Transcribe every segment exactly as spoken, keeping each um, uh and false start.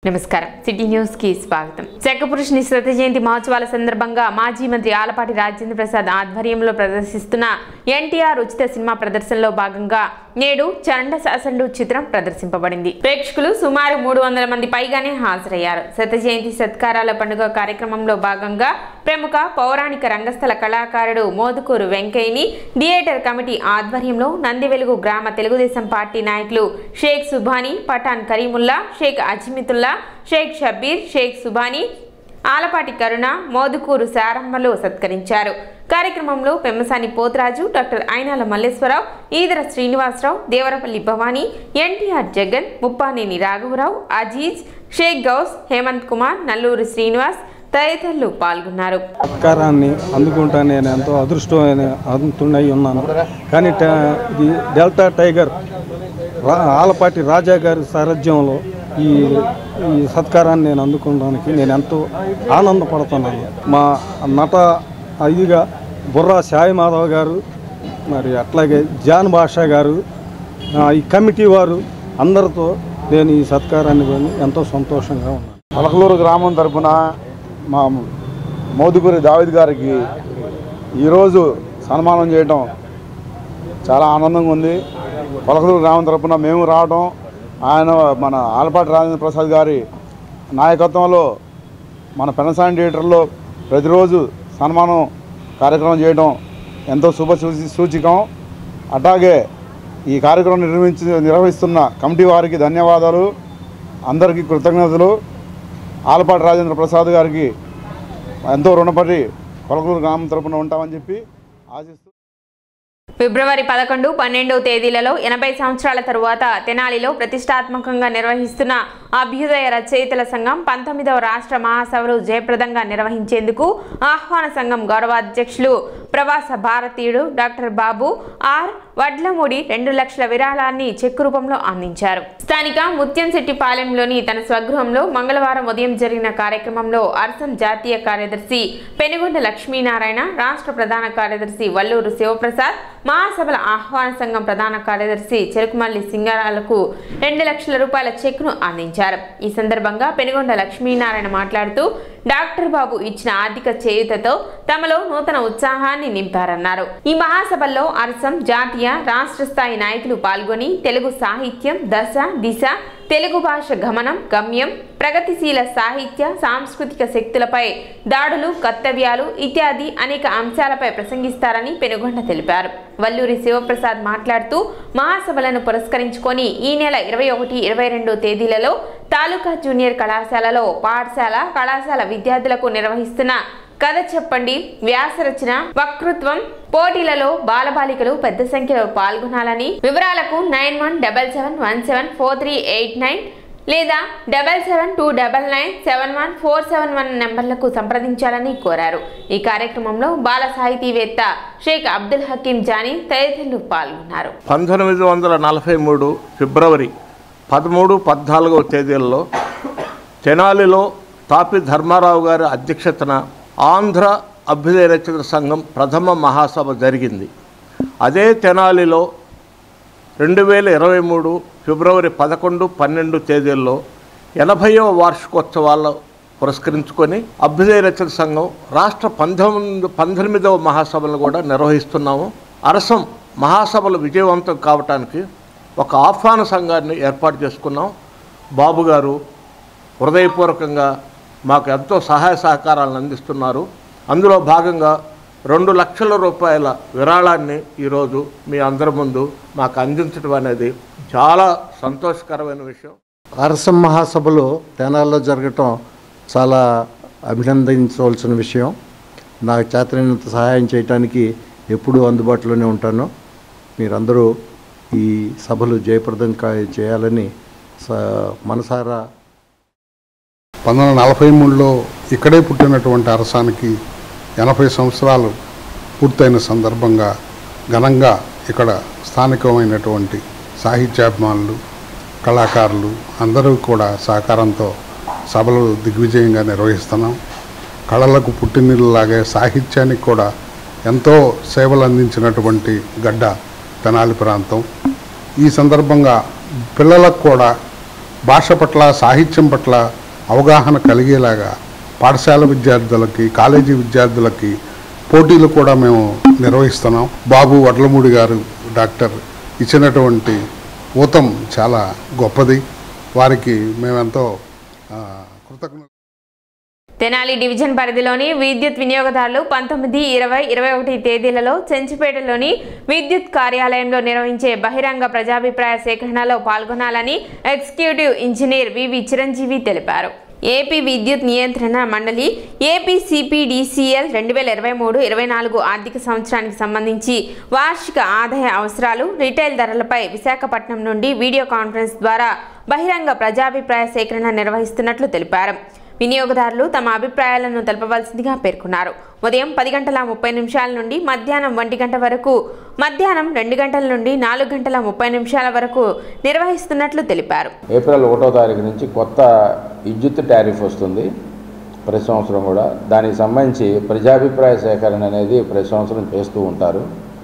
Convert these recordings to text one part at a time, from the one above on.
నమస్కారం city news కి స్వాగతం. శకపురుషుని శత జయంతి మహోత్సవాల సందర్భంగా మాజీ మంత్రి ఆలపాటి రాజేంద్ర ప్రసాద్ ఆధ్వర్యంలో ప్రదర్శిస్తున్న ఎన్టీఆర్ ఉచిత సినిమా ప్రదర్శనలో భాగంగా నేడు చండ శాసనుడు చిత్రం ప్రదర్శింపబడింది. ప్రేక్షకులు సుమారు మూడు వందల మంది పైగానే హాజరయ్యారు. శత జయంతి సత్కారాల పండుగ కార్యక్రమంలో భాగంగా ప్రముఖ పౌరాణిక రంగస్థల కళాకారుడు మోదుకూరు వెంకయ్యని థియేటర్ కమిటీ ఆధ్వర్యంలో నందివెలుగు గ్రామ తెలుగుదేశం పార్టీ నాయకులు షేక్ సుబానీ, పఠాన్ కరీముల్లా, షేక్ అజ్మితుల్లా, షేక్ షబ్బీర్, షేక్ సుబానీ, ఆలపాటి కరుణ, మోదుకూరు శారమ్మలు సత్కరించారు. కార్యక్రమంలో పెమ్మసాని పోతరాజు, డాక్టర్ అయినాల మల్లేశ్వరరావు, ఈదర శ్రీనివాసరావు, దేవరపల్లి భవానీ, ఎన్టీఆర్ జగన్, ముప్పానేని రాఘవరావు, అజీజ్, షేక్ గౌస్, హేమంత్ కుమార్, నల్లూరు శ్రీనివాస్ తదితరులు పాల్గొన్నారు. సత్కారాన్ని అందుకుంటా నేను ఎంతో అదృష్టమై ఉన్నాను. కానీ ఇది డెల్టా టైగర్ ఆలపాటి రాజా గారి సారథ్యంలో ఈ ఈ సత్కారాన్ని నేను అందుకోవడానికి నేను ఎంతో ఆనందపడుతున్నాను. మా నట ఇదిగా బుర్రా సాయి మాధవ్ గారు, మరి అట్లాగే జాన్ బాషా గారు, ఈ కమిటీ వారు అందరితో నేను ఈ సత్కారాన్ని కొని ఎంతో సంతోషంగా ఉన్నాను. పలకలూరు గ్రామం తరఫున మా మోదుకూరి దావిద్ గారికి ఈరోజు సన్మానం చేయడం చాలా ఆనందంగా ఉంది. పలకలూరు గ్రామం తరఫున మేము రావడం, ఆయన మన ఆలపాటి రాజేంద్ర ప్రసాద్ గారి నాయకత్వంలో మన పెనసాని థియేటర్లో ప్రతిరోజు సన్మానం కార్యక్రమం చేయడం ఎంతో శుభ సూచికం. అట్లాగే ఈ కార్యక్రమం నిర్వహించి నిర్వహిస్తున్న కమిటీ వారికి ధన్యవాదాలు, అందరికీ కృతజ్ఞతలు. ఆలపాటి రాజేంద్ర ప్రసాద్ గారికి ఎంతో రుణపడి పలకలూరు గ్రామం తరపున ఉంటామని చెప్పి ఆశిస్తూ ఫిబ్రవరి పదకొండు పన్నెండవ తేదీలలో ఎనభై సంవత్సరాల తరువాత తెనాలిలో ప్రతిష్టాత్మకంగా నిర్వహిస్తున్న అభ్యుదయ రచయితల సంఘం పంతొమ్మిదవ రాష్ట్ర మహాసభలు జయప్రదంగా నిర్వహించేందుకు ఆహ్వాన సంఘం గౌరవాధ్యక్షులు ప్రవాస భారతీయుడు డాక్టర్ బాబు ఆర్ వడ్లమూడి రెండు లక్షల విరాళాన్ని చెక్ రూపంలో అందించారు. స్థానిక ముత్యంశెట్టిపాలెంలోని తన స్వగృహంలో మంగళవారం ఉదయం జరిగిన కార్యక్రమంలో అర్సం జాతీయ కార్యదర్శి పెనుగొండ లక్ష్మీనారాయణ, రాష్ట్ర ప్రధాన కార్యదర్శి వల్లూరు శివప్రసాద్, మహాసభల ఆహ్వాన సంఘం ప్రధాన కార్యదర్శి చెరుకుమల్లి సింగారాలకు రెండు లక్షల రూపాయల చెక్ను అందించారు. ఈ సందర్భంగా పెనుగొండ లక్ష్మీనారాయణ మాట్లాడుతూ డాక్టర్ బాబు ఇచ్చిన ఆర్థిక చేయూతతో తమలో నూతన ఉత్సాహాన్ని నింపారన్నారు. ఈ మహాసభల్లో అర్సం జాతీయ, రాష్ట్ర స్థాయి నాయకులు పాల్గొని తెలుగు సాహిత్యం దశ దిశ, తెలుగు భాష గమనం గమ్యం, ప్రగతిశీల సాహిత్య సాంస్కృతిక శక్తులపై దాడులు, కర్తవ్యాలు ఇత్యాది అనేక అంశాలపై ప్రసంగిస్తారని పెనుగొండ తెలిపారు. వల్లూరి శివప్రసాద్ మాట్లాడుతూ మహాసభలను పురస్కరించుకొని ఈ నెల ఇరవై ఒకటి ఇరవై రెండు తేదీలలో తాలూకా జూనియర్ కళాశాలలో పాఠశాల కళాశాల విద్యార్థులకు నిర్వహిస్తున్న కథ చెప్పండి, వ్యాసరచన, వక్తృత్వం పోటీలలో బాలబాలికలు పెద్ద సంఖ్యలో పాల్గొనాలని, వివరాలకు nine one double seven one seven four three eight nine లేదా double seven two double nine seven one four seven one నెంబర్లకు సంప్రదించాలని కోరారు. ఈ కార్యక్రమంలో బాల సాహితీవేత్త షేక్ అబ్దుల్ హకీం జానీ తదితరులు పాల్గొన్నారు. పంతొమ్మిది వందల నలభై మూడు ఫిబ్రవరి పదమూడు పద్నాలుగవ తేదీల్లో తెనాలిలో తాపి ధర్మారావు గారి అధ్యక్షతన ఆంధ్ర అభ్యుదయ రచయితల సంఘం ప్రథమ మహాసభ జరిగింది. అదే తెనాలిలో రెండు వేల ఇరవై మూడు ఫిబ్రవరి పదకొండు పన్నెండు తేదీల్లో ఎనభైవ వార్షికోత్సవాలు పురస్కరించుకొని అభ్యుదయ రచయితల సంఘం రాష్ట్ర పంతొమ్మిది పంతొమ్మిదవ మహాసభలు కూడా నిర్వహిస్తున్నాము. అరసం మహాసభలు విజయవంతం కావటానికి ఒక ఆహ్వాన సంఘాన్ని ఏర్పాటు చేసుకున్నాం. బాబు గారు హృదయపూర్వకంగా మాకు ఎంతో సహాయ సహకారాలను అందిస్తున్నారు. అందులో భాగంగా రెండు లక్షల రూపాయల విరాళాన్ని ఈరోజు మీ అందరి ముందు మాకు అందించడం అనేది చాలా సంతోషకరమైన విషయం. అరసం మహాసభలు తెనాల్లో జరగటం చాలా అభినందించవలసిన విషయం. నాకు చేతనైనంత సహాయం చేయడానికి ఎప్పుడూ అందుబాటులోనే ఉంటాను. మీరందరూ ఈ సభలు జయప్రదం చేయాలని మనసారా. పంతొమ్మిది వందల నలభై మూడులో ఇక్కడే పుట్టినటువంటి అరసానికి ఎనభై సంవత్సరాలు పూర్తయిన సందర్భంగా ఘనంగా ఇక్కడ స్థానికమైనటువంటి సాహిత్యాభిమానులు, కళాకారులు అందరూ కూడా సహకారంతో సభలు దిగ్విజయంగా నిర్వహిస్తున్నాం. కళలకు పుట్టినిల్లాగే సాహిత్యానికి కూడా ఎంతో సేవలు అందించినటువంటి గడ్డ తెనాలి ప్రాంతం. ఈ సందర్భంగా పిల్లలకు కూడా భాష పట్ల సాహిత్యం పట్ల అవగాహన కలిగేలాగా పాఠశాల విద్యార్థులకి కాలేజీ విద్యార్థులకి పోటీలు కూడా మేము నిర్వహిస్తున్నాం. బాబు వడ్లమూడి గారు డాక్టర్ ఇచ్చినటువంటి ఊతం చాలా గొప్పది. వారికి మేమెంతో కృతజ్ఞ తెనాలి డివిజన్ పరిధిలోని విద్యుత్ వినియోగదారులు పంతొమ్మిది ఇరవై ఇరవై ఒకటి తేదీలలో చెంచుపేటలోని విద్యుత్ కార్యాలయంలో నిర్వహించే బహిరంగ ప్రజాభిప్రాయ సేకరణలో పాల్గొనాలని ఎగ్జిక్యూటివ్ ఇంజనీర్ వివి చిరంజీవి తెలిపారు. ఏపీ విద్యుత్ నియంత్రణ మండలి ఏపీ సిపిడిసిఎల్ రెండు వేల ఇరవై మూడు ఇరవై నాలుగు ఆర్థిక సంవత్సరానికి సంబంధించి వార్షిక ఆదాయ అవసరాలు రిటైల్ ధరలపై విశాఖపట్నం నుండి వీడియో కాన్ఫరెన్స్ ద్వారా బహిరంగ ప్రజాభిప్రాయ సేకరణ నిర్వహిస్తున్నట్లు తెలిపారు. వినియోగదారులు తమ అభిప్రాయాలను తెలపవలసిందిగా పేర్కొన్నారు. ఉదయం పది గంటల ముప్పై నిమిషాల నుండి మధ్యాహ్నం ఒంటి గంట వరకు, మధ్యాహ్నం రెండు గంటల నుండి నాలుగు గంటల ముప్పై నిమిషాల వరకు నిర్వహిస్తున్నట్లు తెలిపారు. ఏప్రిల్ ఒకటో తారీఖు నుంచి కొత్త విద్యుత్ టారిఫ్ వస్తుంది ప్రతి సంవత్సరం కూడా. దానికి సంబంధించి ప్రజాభిప్రాయ సేకరణ అనేది ప్రతి సంవత్సరం చేస్తూ ఉంటారు.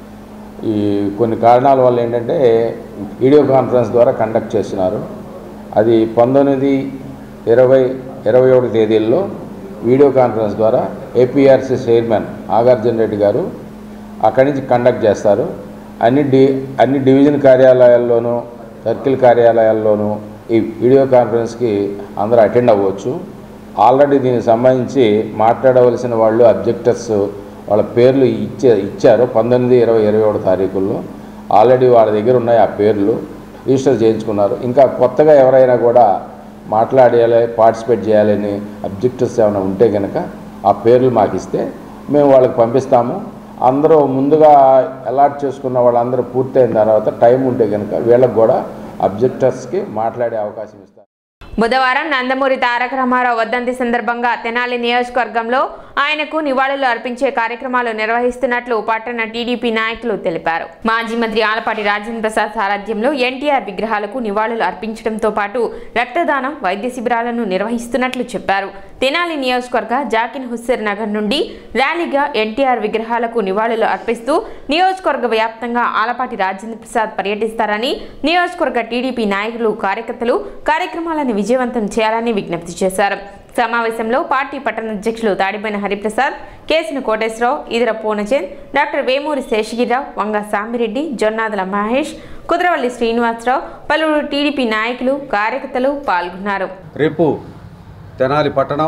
ఈ కొన్ని కారణాల వల్ల ఏంటంటే వీడియో కాన్ఫరెన్స్ ద్వారా కండక్ట్ చేస్తున్నారు. అది పంతొమ్మిది ఇరవై ఇరవై ఒకటి తేదీల్లో వీడియో కాన్ఫరెన్స్ ద్వారా ఏపీఆర్సీ చైర్మన్ నాగార్జున రెడ్డి గారు అక్కడి నుంచి కండక్ట్ చేస్తారు. అన్ని డి అన్ని డివిజన్ కార్యాలయాల్లోనూ సర్కిల్ కార్యాలయాల్లోనూ ఈ వీడియో కాన్ఫరెన్స్కి అందరూ అటెండ్ అవ్వచ్చు. ఆల్రెడీ దీనికి సంబంధించి మాట్లాడవలసిన వాళ్ళు అబ్జెక్టర్స్ వాళ్ళ పేర్లు ఇచ్చే ఇచ్చారు పంతొమ్మిది ఇరవై ఇరవై ఒకటి తారీఖుల్లో. ఆల్రెడీ వాళ్ళ దగ్గర ఉన్నాయి ఆ పేర్లు, రిజిస్టర్ చేయించుకున్నారు. ఇంకా కొత్తగా ఎవరైనా కూడా మాట్లాడేయాలి పార్టిసిపేట్ చేయాలని అబ్జెక్టివ్స్ ఏమైనా ఉంటే కనుక ఆ పేర్లు మాకు ఇస్తే మేము వాళ్ళకి పంపిస్తాము. అందరూ ముందుగా అలాట్ చేసుకున్న వాళ్ళందరూ పూర్తయిన తర్వాత టైం ఉంటే కనుక వీళ్ళకి కూడా అబ్జెక్టర్స్కి మాట్లాడే అవకాశం ఇస్తారు. బుధవారం నందమూరి తారక రామారావు వర్ధంతి సందర్భంగా తెనాలి నియోజకవర్గంలో ఆయనకు నివాళులు అర్పించే కార్యక్రమాలు నిర్వహిస్తున్నట్లు పట్టణ టీడీపీ నాయకులు తెలిపారు. మాజీ మంత్రి ఆలపాటి రాజేంద్ర ప్రసాద్ సారథ్యంలో ఎన్టీఆర్ విగ్రహాలకు నివాళులు అర్పించడంతో పాటు రక్తదానం, వైద్య శిబిరాలను నిర్వహిస్తున్నట్లు చెప్పారు. తెనాలి నియోజకవర్గ జాకిన్ హుస్సేన్ నగర్ నుండి ర్యాలీగా ఎన్టీఆర్ విగ్రహాలకు నివాళులు అర్పిస్తూ నియోజకవర్గ వ్యాప్తంగా ఆలపాటి రాజేంద్ర ప్రసాద్ పర్యటిస్తారని నియోజకవర్గ టీడీపీ నాయకులు, కార్యకర్తలు కార్యక్రమాలను విజయవంతం చేయాలని విజ్ఞప్తి చేశారు. సమావేశంలో పార్టీ పట్టణ అధ్యక్షులు తాడిబోయిన హరిప్రసాద్, కేసును కోటేశ్వరరావు, ఈదర పూర్ణచంద్, డాక్టర్ వేమూరి శేషగిరిరావు, వంగ సామిరెడ్డి, జొన్నాదుల మహేష్, కుదరవల్లి శ్రీనివాసరావు, పలువురు టీడీపీ నాయకులు, కార్యకర్తలు పాల్గొన్నారు. రేపు తెనాలి పట్టణం,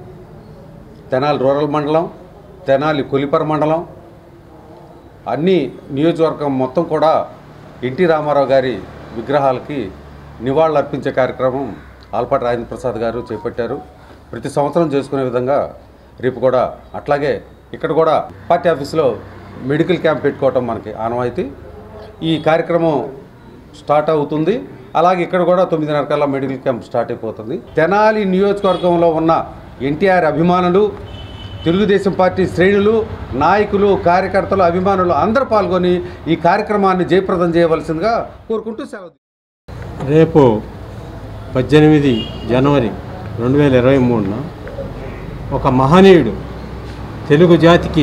తెనాలి రూరల్ మండలం, తెనాలి కొలిపర మండలం అన్ని నియోజకవర్గం మొత్తం కూడా ఎన్టీ రామారావు గారి విగ్రహాలకి నివాళులు అర్పించే కార్యక్రమం ఆలపాటి రాజేంద్ర ప్రసాద్ గారు చేపట్టారు. ప్రతి సంవత్సరం చేసుకునే విధంగా రేపు కూడా అట్లాగే ఇక్కడ కూడా పార్టీ ఆఫీస్లో మెడికల్ క్యాంప్ పెట్టుకోవటం మనకి ఆనవాయితీ. ఈ కార్యక్రమం స్టార్ట్ అవుతుంది. అలాగే ఇక్కడ కూడా తొమ్మిదిన్నర కల్లా మెడికల్ క్యాంప్ స్టార్ట్ అయిపోతుంది. తెనాలి నియోజకవర్గంలో ఉన్న ఎన్టీఆర్ అభిమానులు, తెలుగుదేశం పార్టీ శ్రేణులు, నాయకులు, కార్యకర్తలు, అభిమానులు అందరూ పాల్గొని ఈ కార్యక్రమాన్ని జయప్రదం చేయవలసిందిగా కోరుకుంటూ సెలవు. రేపు పద్దెనిమిది జనవరి రెండు వేల ఇరవై మూడున ఒక మహనీయుడు తెలుగు జాతికి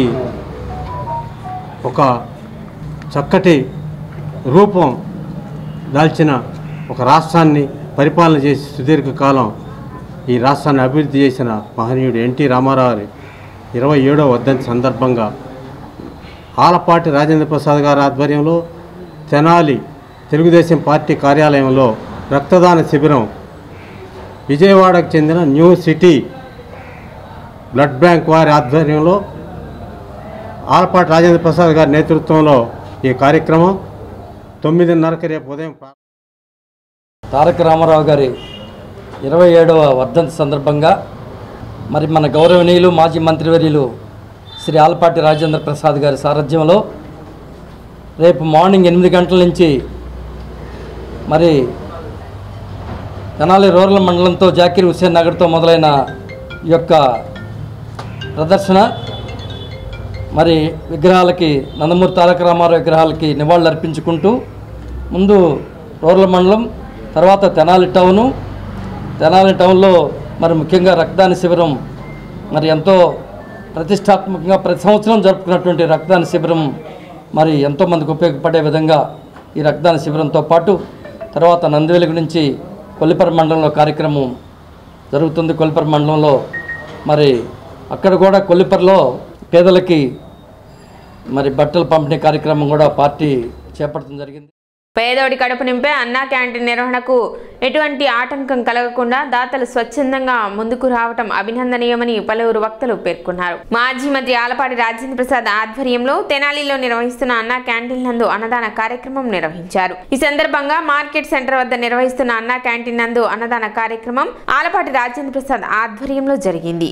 ఒక చక్కటి రూపం దాల్చిన ఒక రాష్ట్రాన్ని పరిపాలన చేసి సుదీర్ఘకాలం ఈ రాష్ట్రాన్ని అభివృద్ధి చేసిన మహనీయుడు ఎన్టీ రామారావు ఇరవై ఏడవ వర్ధంతి సందర్భంగా ఆలపాటి రాజేంద్ర ప్రసాద్ గారి ఆధ్వర్యంలో తెనాలి తెలుగుదేశం పార్టీ కార్యాలయంలో రక్తదాన శిబిరం, విజయవాడకు చెందిన న్యూ సిటీ బ్లడ్ బ్యాంక్ వారి ఆధ్వర్యంలో ఆలపాటి రాజేంద్ర ప్రసాద్ గారి నేతృత్వంలో ఈ కార్యక్రమం తొమ్మిదిన్నరకి రేపు ఉదయం. తారక రామారావు గారి ఇరవై ఏడవ వర్ధంతి సందర్భంగా మరి మన గౌరవనీయులు మాజీ మంత్రివర్యులు శ్రీ ఆలపాటి రాజేంద్ర ప్రసాద్ గారి సారథ్యంలో రేపు మార్నింగ్ ఎనిమిది గంటల నుంచి మరి తెనాలి రూరల్ మండలంతో జాకీర్ హుస్సేన్ నగర్తో మొదలైన ఈ యొక్క ప్రదర్శన మరి విగ్రహాలకి నందమూరి తారక రామారావు విగ్రహాలకి నివాళులు అర్పించుకుంటూ ముందు రూరల్ మండలం, తర్వాత తెనాలి టౌను, తెనాలి టౌన్లో మరి ముఖ్యంగా రక్తదాన శిబిరం మరి ఎంతో ప్రతిష్టాత్మకంగా ప్రతి సంవత్సరం జరుపుకున్నటువంటి రక్తదాన శిబిరం మరి ఎంతోమందికి ఉపయోగపడే విధంగా ఈ రక్తదాన శిబిరంతో పాటు తర్వాత నందివెలుగు నుంచి కొల్లిపర మండలంలో కార్యక్రమం జరుగుతుంది. కొల్లిపర మండలంలో మరి అక్కడ కూడా కొల్లిపరలో పేదలకి మరి బట్టల పంపిణీ కార్యక్రమం కూడా పార్టీ చేపట్టడం జరిగింది. పేదోడి కడుపు నింపే అన్నా క్యాంటీన్ నిర్వహణకు ఎటువంటి ఆటంకం కలగకుండా దాతలు స్వచ్ఛందంగా ముందుకు రావటం అభినందనీయమని పలువురు వక్తలు పేర్కొన్నారు. మాజీ మంత్రి ఆలపాటి రాజేంద్ర ప్రసాద్ ఆధ్వర్యంలో తెనాలిలో నిర్వహిస్తున్న అన్నా క్యాంటీన్ నందు అన్నదాన కార్యక్రమం నిర్వహించారు. ఈ సందర్భంగా మార్కెట్ సెంటర్ వద్ద నిర్వహిస్తున్న అన్నా క్యాంటీన్ నందు అన్నదాన కార్యక్రమం ఆలపాటి రాజేంద్ర ప్రసాద్ ఆధ్వర్యంలో జరిగింది.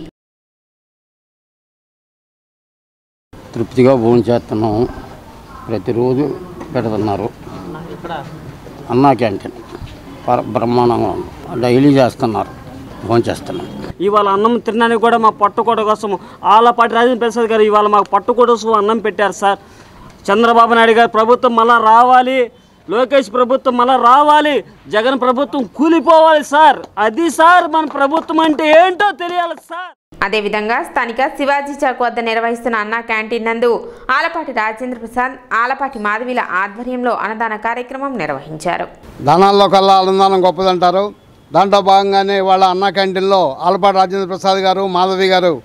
తృప్తిగా భోజనం చేస్తున్నాము. ప్రతిరోజు పెడుతున్నారు అన్నా క్యాంటీన్ బ్రహ్మాండంగా డైలీ చేస్తున్నారు, భోజనం చేస్తున్నాం. ఇవాళ అన్నం తినడానికి కూడా మా పట్టుకోట కోసం ఆలపాటి రాజేంద్ర ప్రసాద్ గారు ఇవాళ మాకు పట్టుకోట కోసం అన్నం పెట్టారు సార్. చంద్రబాబు నాయుడు గారు ప్రభుత్వం మళ్ళా రావాలి, లోకేష్ ప్రభుత్వం మళ్ళా రావాలి, జగన్ ప్రభుత్వం కూలిపోవాలి సార్. అది సార్ మన ప్రభుత్వం అంటే ఏంటో తెలియాలి సార్. అదేవిధంగా స్థానిక శివాజీ చౌక్ వద్ద నిర్వహిస్తున్న అన్నా క్యాంటీన్ నందు ఆలపాటి రాజేంద్ర ప్రసాద్, ఆలపాటి మాధవిల ఆధ్వర్యంలో అన్నదాన కార్యక్రమం నిర్వహించారు. దానాల్లో కల్లా అన్నదానం గొప్పదంటారు. దాంట్లో భాగంగానే వాళ్ళ అన్నా క్యాంటీన్లో ఆలపాటి రాజేంద్ర ప్రసాద్ గారు, మాధవి గారు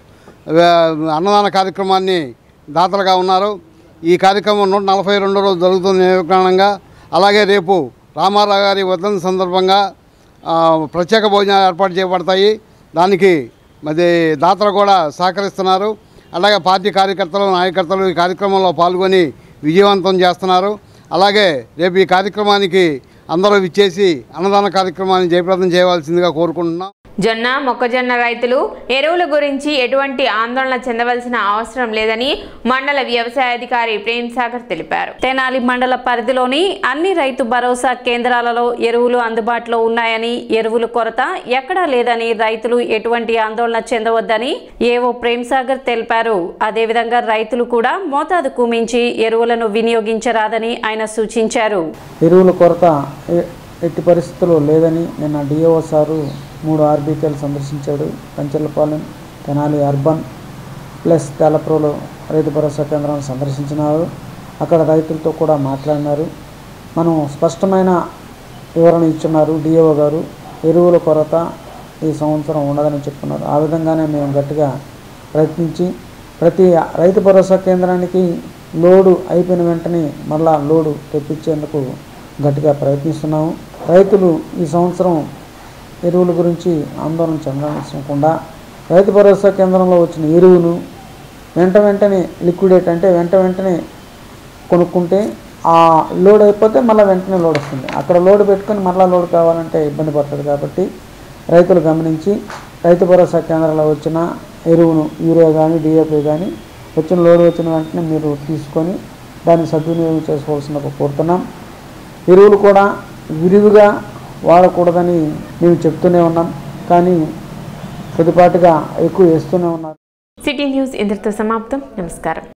అన్నదాన కార్యక్రమాన్ని దాతలుగా ఉన్నారు. ఈ కార్యక్రమం నూట నలభై రెండో రోజు జరుగుతుంది నిర్వహణంగా. అలాగే రేపు రామారావు గారి వర్ధంతి సందర్భంగా ప్రత్యేక భోజనాలు ఏర్పాటు చేయబడతాయి. దానికి మరి దాతలు కూడా సహకరిస్తున్నారు. అలాగే పార్టీ కార్యకర్తలు, నాయకర్తలు ఈ కార్యక్రమంలో పాల్గొని విజయవంతం చేస్తున్నారు. అలాగే రేపు ఈ కార్యక్రమానికి అందరూ విచ్చేసి అన్నదాన కార్యక్రమాన్ని జయప్రదం చేయవలసిందిగా కోరుకుంటున్నాం. జొన్న మొక్కజొన్న రైతులు ఎరువుల గురించి ఎటువంటి ఆందోళన చెందవలసిన అవసరం లేదని మండల వ్యవసాయ అధికారి ప్రేమ్ సాగర్ తెలిపారు. తెనాలి మండల పరిధిలోని అన్ని రైతు భరోసా కేంద్రాలలో ఎరువులు అందుబాటులో ఉన్నాయని, ఎరువుల కొరత ఎక్కడా లేదని రైతులు ఎటువంటి ఆందోళన చెందవద్దని ఏవో ప్రేమ్ సాగర్ తెలిపారు. అదేవిధంగా రైతులు కూడా మోతాదుకు మించి ఎరువులను వినియోగించరాదని ఆయన సూచించారు. ఎరువుల కొరత ఎట్టి పరిస్థితుల్లో లేదని నిన్న డిఓ సారు మూడు ఆర్బీకేలు సందర్శించాడు. కంచెలపాలెం, తెనాలి అర్బన్ ప్లస్ తెలప్రోలు రైతు భరోసా కేంద్రాన్ని సందర్శించినారు. అక్కడ రైతులతో కూడా మాట్లాడినారు. మనం స్పష్టమైన వివరణ ఇచ్చున్నారు డిఓ గారు. ఎరువుల కొరత ఈ సంవత్సరం ఉండదని చెప్తున్నారు. ఆ విధంగానే మేము గట్టిగా ప్రయత్నించి ప్రతి రైతు భరోసా కేంద్రానికి లోడు అయిపోయిన వెంటనే మళ్ళా లోడు తెప్పించేందుకు గట్టిగా ప్రయత్నిస్తున్నాము. రైతులు ఈ సంవత్సరం ఎరువుల గురించి ఆందోళన చెందకుండా రైతు భరోసా కేంద్రంలో వచ్చిన ఎరువును వెంట వెంటనే లిక్విడేట్ అంటే వెంట వెంటనే కొనుక్కుంటే ఆ లోడ్ అయిపోతే మళ్ళీ వెంటనే లోడ్ వస్తుంది. అక్కడ లోడ్ పెట్టుకొని మళ్ళీ లోడ్ కావాలంటే ఇబ్బంది పడుతుంది. కాబట్టి రైతులు గమనించి రైతు భరోసా కేంద్రంలో వచ్చిన ఎరువును యూరియా కానీ డిఏపీ కానీ వచ్చిన లోడ్ వచ్చిన వెంటనే మీరు తీసుకొని దాన్ని సద్వినియోగం చేసుకోవాల్సిన కోరుతున్నాం. ఎరువులు కూడా విరివిగా వాడకూడదని మేము చెప్తూనే ఉన్నాం, కానీ కొద్దిపాటుగా ఎక్కువ వేస్తూనే ఉన్నారు. సిటీ న్యూస్ ఇంతటితో సమాప్తం. నమస్కారం.